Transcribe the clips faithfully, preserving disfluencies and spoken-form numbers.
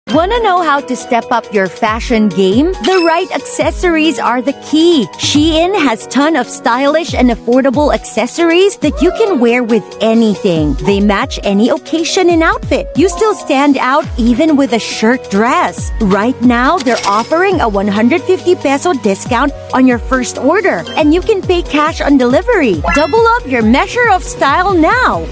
Wanna know how to step up your fashion game? The right accessories are the key. Shein has ton of stylish and affordable accessories that you can wear with anything. They match any occasion and outfit. You still stand out even with a shirt dress. Right now, they're offering a one hundred fifty peso discount on your first order, and you can pay cash on delivery. Double up your measure of style now.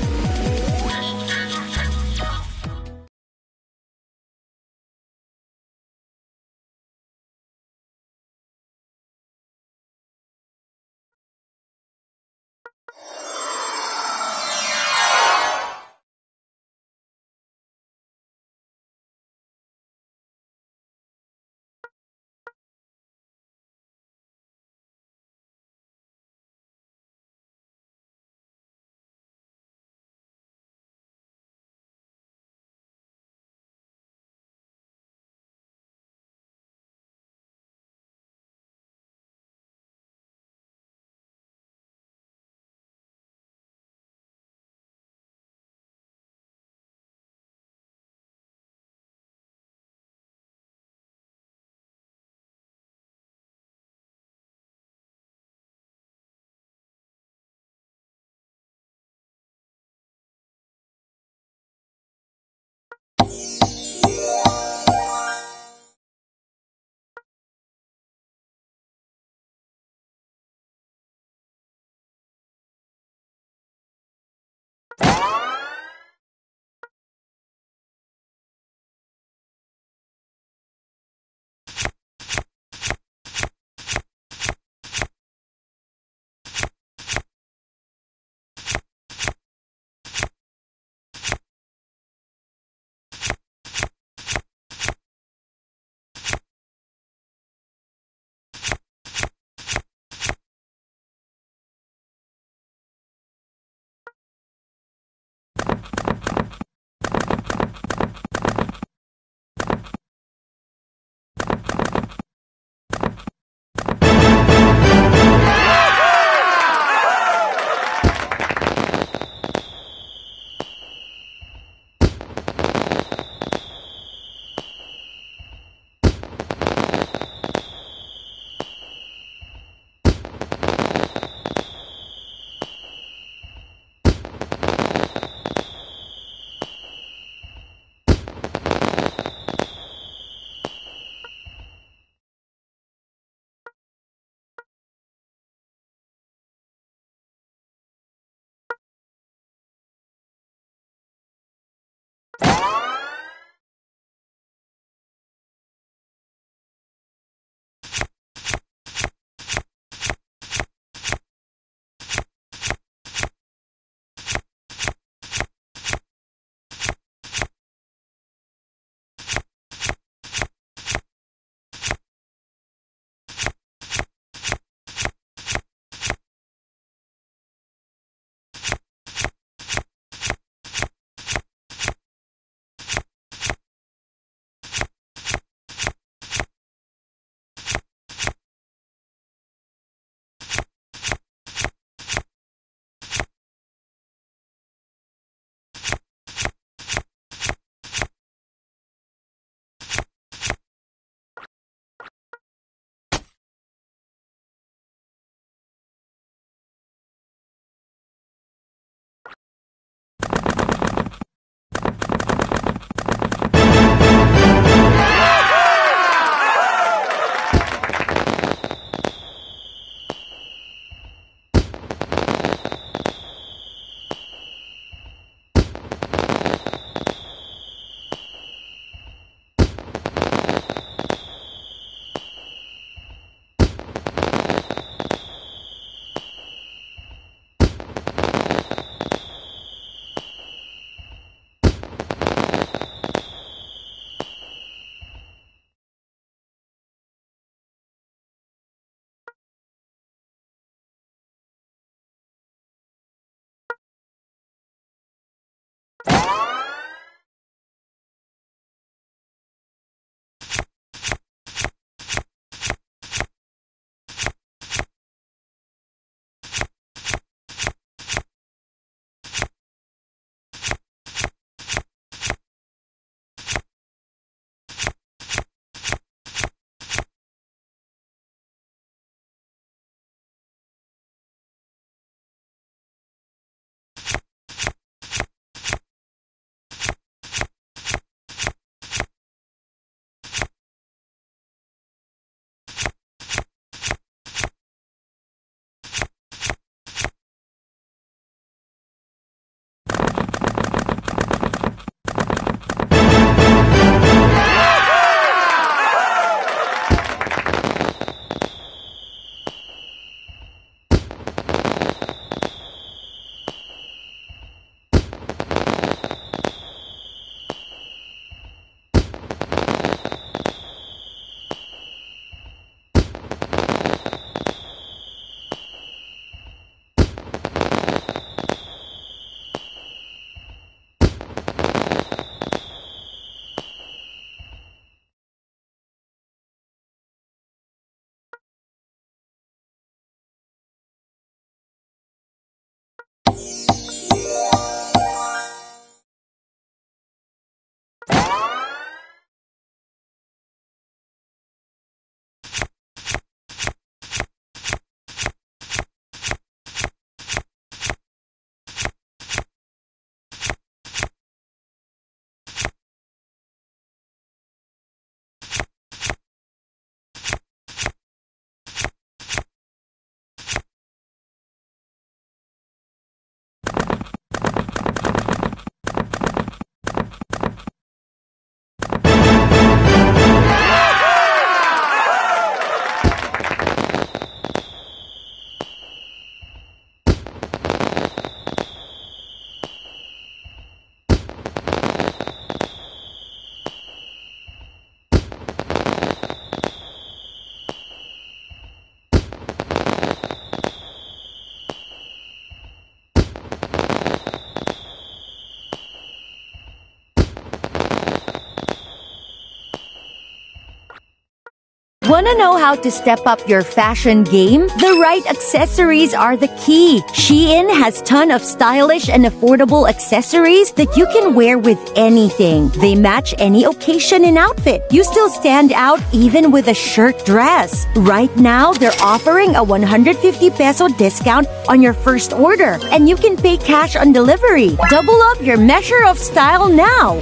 Wanna know how to step up your fashion game? The right accessories are the key. Shein has ton of stylish and affordable accessories that you can wear with anything. They match any occasion and outfit. You still stand out even with a shirt dress. Right now, they're offering a one hundred fifty peso discount on your first order, and you can pay cash on delivery. Double up your measure of style now.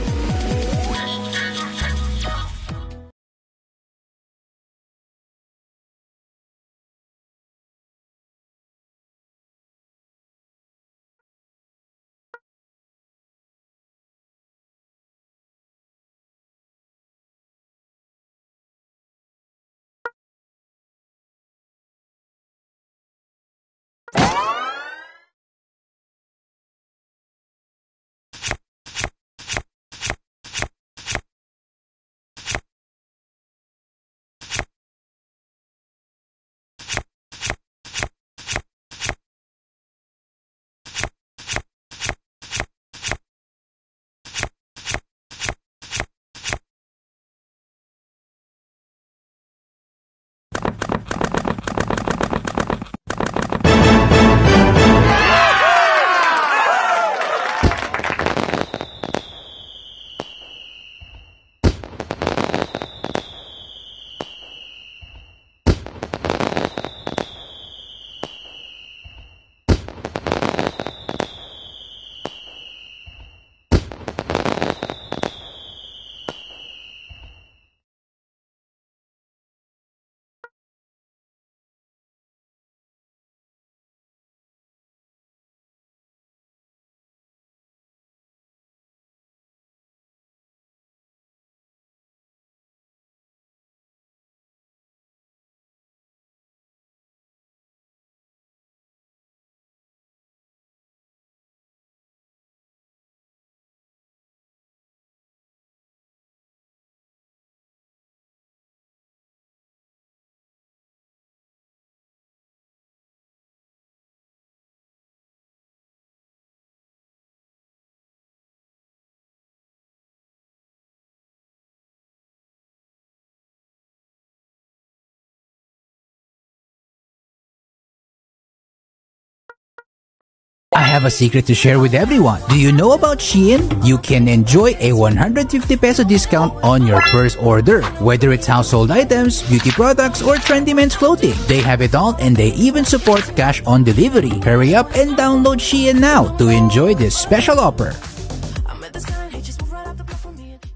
I have a secret to share with everyone. Do you know about Shein? You can enjoy a one hundred fifty peso discount on your first order. Whether it's household items, beauty products, or trendy men's clothing, they have it all, and they even support cash on delivery. Hurry up and download Shein now to enjoy this special offer.